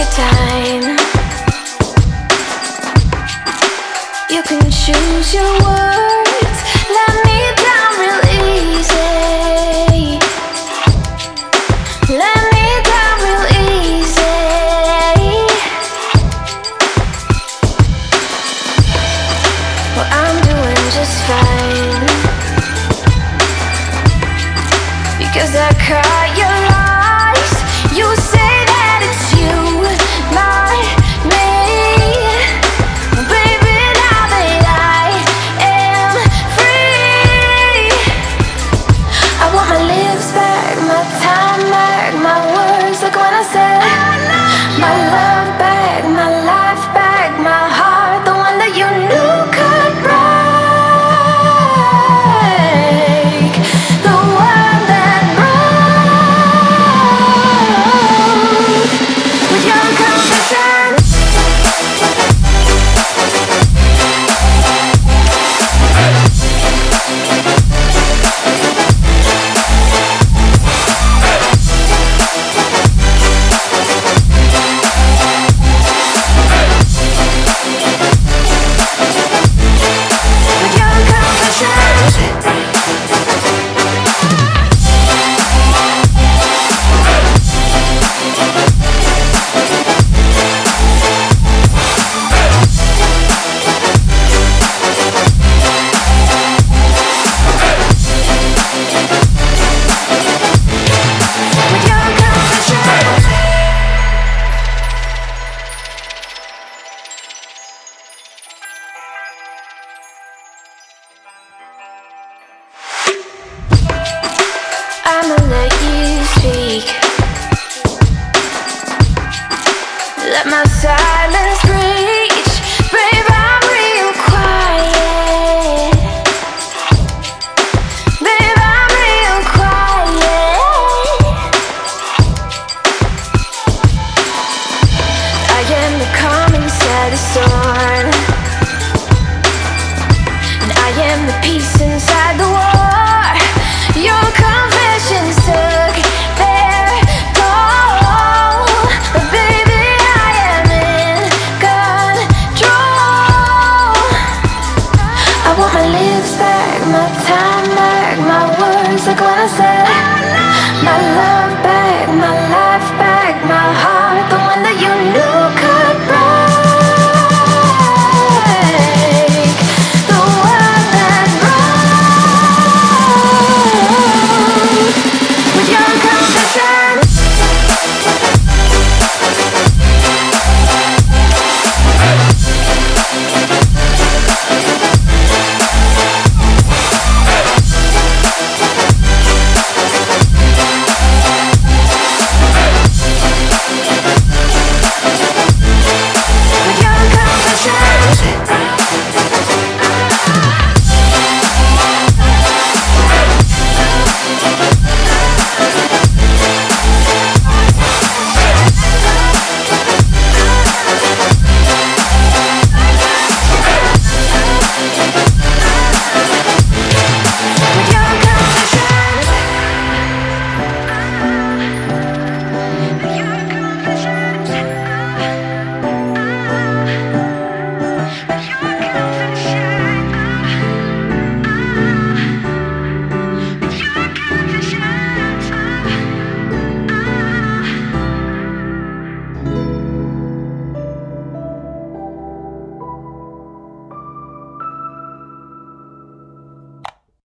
your time. You can choose your words. Let me down real easy. Let me down real easy. Well, I'm doing just fine, because I caught your lies. You say that it's you, not me. Baby, now that I am free, I want my lips back, my time back, my words like when I said my love back, my life back, my heart, the one that you knew could break, the one that broke with your confession. With your I'ma let you speak. Let my silence reach. Babe, I'm real quiet. Babe, I'm real quiet. I am the calm inside the soul.